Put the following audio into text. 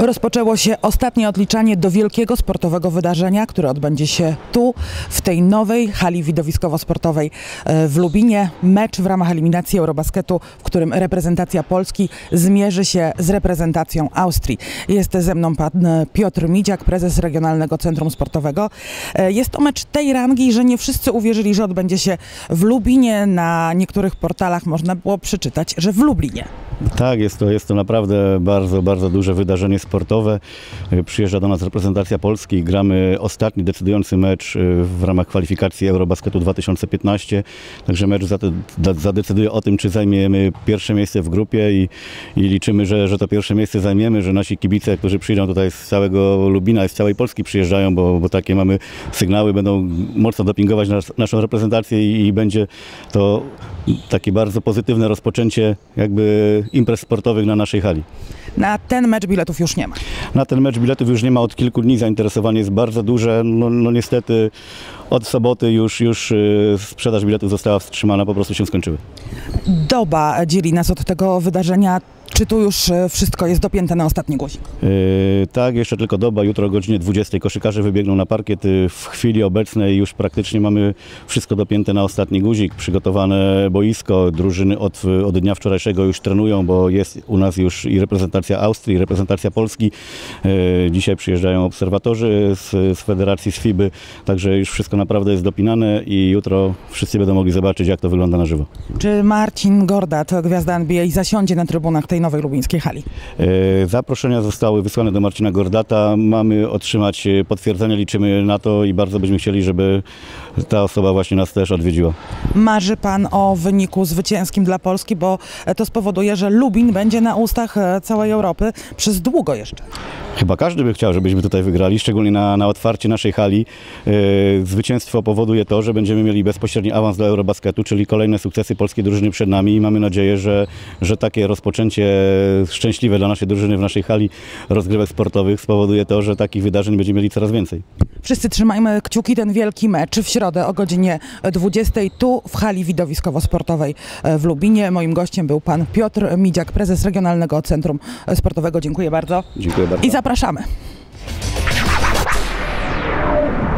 Rozpoczęło się ostatnie odliczanie do wielkiego sportowego wydarzenia, które odbędzie się tu, w tej nowej hali widowiskowo-sportowej w Lubinie. Mecz w ramach eliminacji Eurobasketu, w którym reprezentacja Polski zmierzy się z reprezentacją Austrii. Jest ze mną pan Piotr Midziak, prezes Regionalnego Centrum Sportowego. Jest to mecz tej rangi, że nie wszyscy uwierzyli, że odbędzie się w Lubinie. Na niektórych portalach można było przeczytać, że w Lublinie. Tak, jest to naprawdę bardzo duże wydarzenie sportowe. Przyjeżdża do nas reprezentacja Polski i gramy ostatni decydujący mecz w ramach kwalifikacji Eurobasketu 2015. Także mecz zadecyduje o tym, czy zajmiemy pierwsze miejsce w grupie i liczymy, że to pierwsze miejsce zajmiemy, że nasi kibice, którzy przyjdą tutaj z całego Lubina i z całej Polski przyjeżdżają, bo takie mamy sygnały, będą mocno dopingować naszą reprezentację i będzie to takie bardzo pozytywne rozpoczęcie jakby imprez sportowych na naszej hali. Na ten mecz biletów już nie ma. Na ten mecz biletów już nie ma od kilku dni. Zainteresowanie jest bardzo duże. No niestety od soboty już sprzedaż biletów została wstrzymana, po prostu się skończyły. Doba dzieli nas od tego wydarzenia. Czy tu już wszystko jest dopięte na ostatni guzik? Tak, jeszcze tylko doba. Jutro o godzinie 20 koszykarze wybiegną na parkiet. W chwili obecnej już praktycznie mamy wszystko dopięte na ostatni guzik. Przygotowane boisko. Drużyny od dnia wczorajszego już trenują, bo jest u nas już i reprezentacja Austrii, i reprezentacja Polski. Dzisiaj przyjeżdżają obserwatorzy z federacji, z FIBY. Także już wszystko naprawdę jest dopinane i jutro wszyscy będą mogli zobaczyć, jak to wygląda na żywo. Czy Marcin Gordat, gwiazda NBA, zasiądzie na trybunach tej nowej lubińskiej hali? Zaproszenia zostały wysłane do Marcina Gordata. Mamy otrzymać potwierdzenie, liczymy na to i bardzo byśmy chcieli, żeby ta osoba właśnie nas też odwiedziła. Marzy pan o wyniku zwycięskim dla Polski, bo to spowoduje, że Lubin będzie na ustach całej Europy przez długo jeszcze. Chyba każdy by chciał, żebyśmy tutaj wygrali, szczególnie na otwarcie naszej hali. Zwycięstwo powoduje to, że będziemy mieli bezpośredni awans do Eurobasketu, czyli kolejne sukcesy polskiej drużyny przed nami i mamy nadzieję, że takie rozpoczęcie szczęśliwe dla naszej drużyny w naszej hali rozgrywek sportowych spowoduje to, że takich wydarzeń będziemy mieli coraz więcej. Wszyscy trzymajmy kciuki, ten wielki mecz w środę o godzinie 20 tu w hali widowiskowo-sportowej w Lubinie. Moim gościem był pan Piotr Midziak, prezes Regionalnego Centrum Sportowego. Dziękuję bardzo. Dziękuję bardzo. I zapraszamy.